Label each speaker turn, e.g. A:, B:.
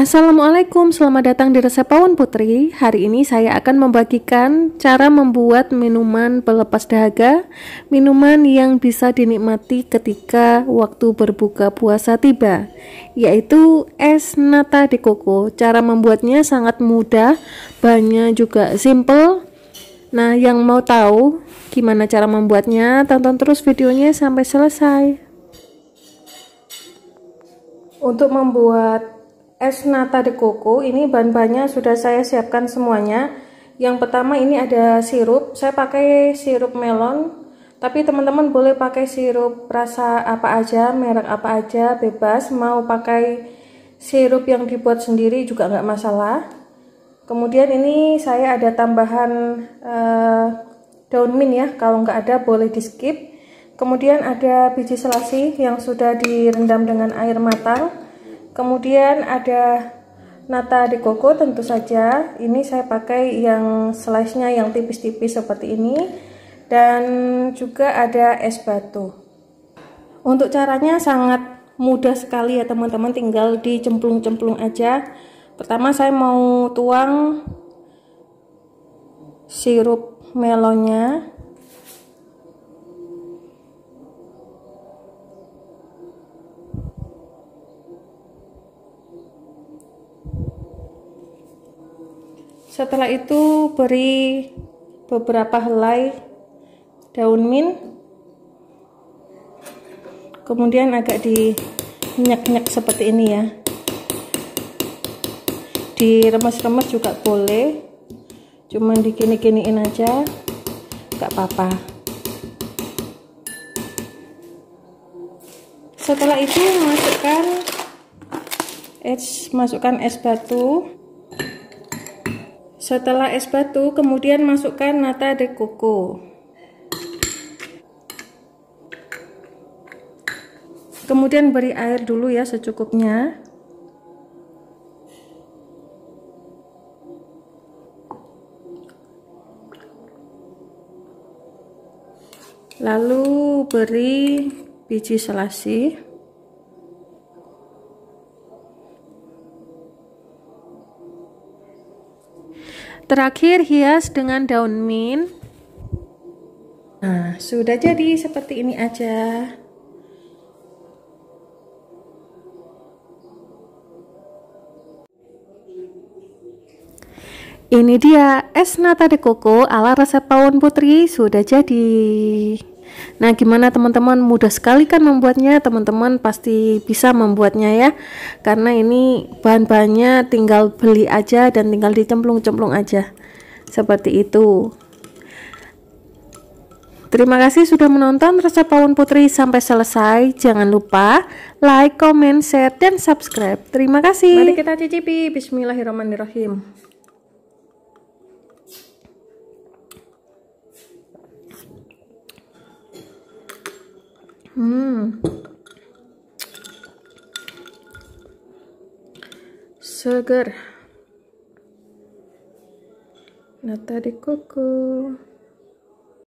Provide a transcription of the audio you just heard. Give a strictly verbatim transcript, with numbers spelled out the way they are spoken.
A: Assalamualaikum, selamat datang di Resep Pawan Putri. Hari ini saya akan membagikan cara membuat minuman pelepas dahaga, minuman yang bisa dinikmati ketika waktu berbuka puasa tiba, yaitu es nata de coco. Cara membuatnya sangat mudah, bahannya juga simple. Nah, yang mau tahu gimana cara membuatnya, tonton terus videonya sampai selesai. Untuk membuat es nata de coco ini bahan-bahannya sudah saya siapkan semuanya. Yang pertama ini ada sirup, saya pakai sirup melon, tapi teman-teman boleh pakai sirup rasa apa aja, merek apa aja, bebas. Mau pakai sirup yang dibuat sendiri juga nggak masalah. Kemudian ini saya ada tambahan uh, daun mint ya, kalau nggak ada boleh di skip. Kemudian ada biji selasi yang sudah direndam dengan air matang. Kemudian ada nata de coco, tentu saja ini saya pakai yang slice-nya yang tipis-tipis seperti ini, dan juga ada es batu. Untuk caranya sangat mudah sekali ya teman-teman, tinggal dicemplung-cemplung aja. Pertama saya mau tuang sirup melonnya. Setelah itu beri beberapa helai daun mint, kemudian agak dinyak-nyak seperti ini ya, diremes-remes juga boleh, cuman digini-giniin aja gak apa-apa. Setelah itu masukkan es masukkan es batu. Setelah es batu, kemudian masukkan nata de coco. Kemudian beri air dulu ya secukupnya. Lalu beri biji selasi. Terakhir hias dengan daun mint. Nah, sudah jadi seperti ini aja. Ini dia es nata de coco ala resep Pawan Putri sudah jadi. Nah, gimana teman-teman, mudah sekali kan membuatnya? Teman-teman pasti bisa membuatnya ya, karena ini bahan-bahannya tinggal beli aja dan tinggal dicemplung-cemplung aja seperti itu. Terima kasih sudah menonton resep Pawan Putri sampai selesai. Jangan lupa like, comment, share, dan subscribe. Terima kasih. Mari kita cicipi. Bismillahirrahmanirrahim. Hmm, seger nata de coco.